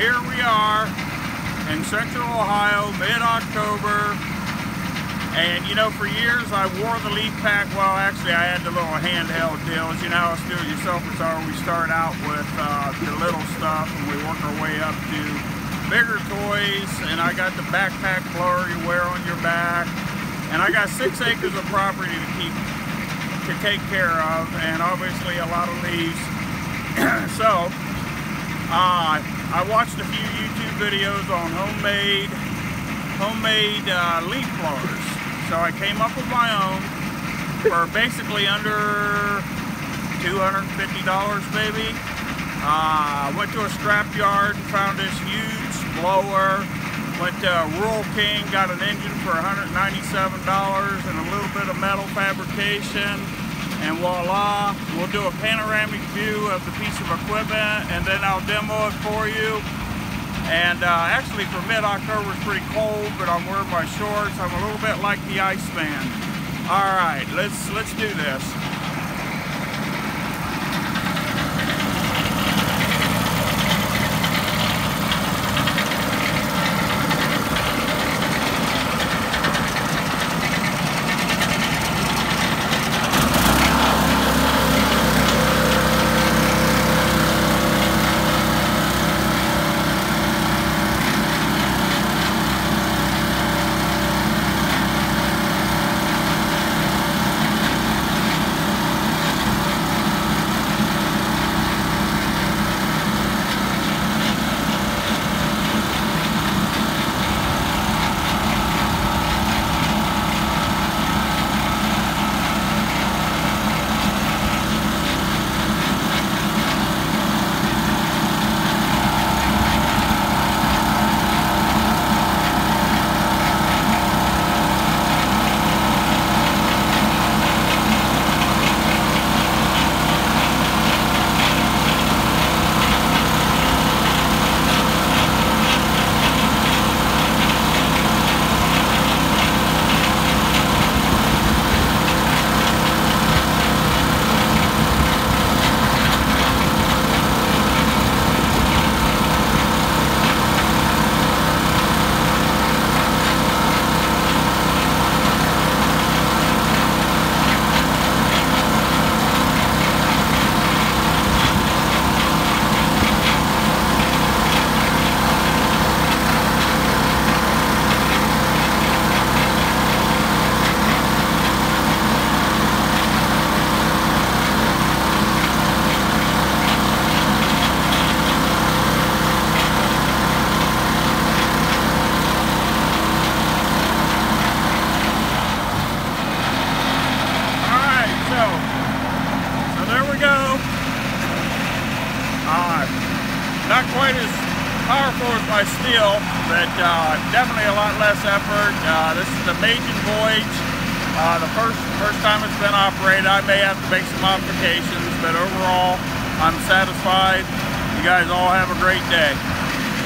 here we are in Central Ohio, mid-October. And you know, for years I wore the leaf pack. Well, actually I had the little handheld deals. You know how us do-it-yourselfers are. We start out with the little stuff and we work our way up to bigger toys. And I got the backpack blower you wear on your back. And I got 6 acres of property to take care of, and obviously a lot of leaves. So I watched a few YouTube videos on homemade leaf blowers. So I came up with my own for basically under $250 maybe. Went to a scrap yard and found this huge blower. Went to Rural King, got an engine for $197 and a little bit of metal fabrication. And voila, we'll do a panoramic view of the piece of equipment and then I'll demo it for you. And actually for mid-October it's pretty cold, but I'm wearing my shorts. I'm a little bit like the Iceman. All right, let's do this. Not quite as powerful as my steel, but definitely a lot less effort. This is the maiden voyage. The first time it's been operated. I may have to make some modifications, but overall, I'm satisfied. You guys all have a great day.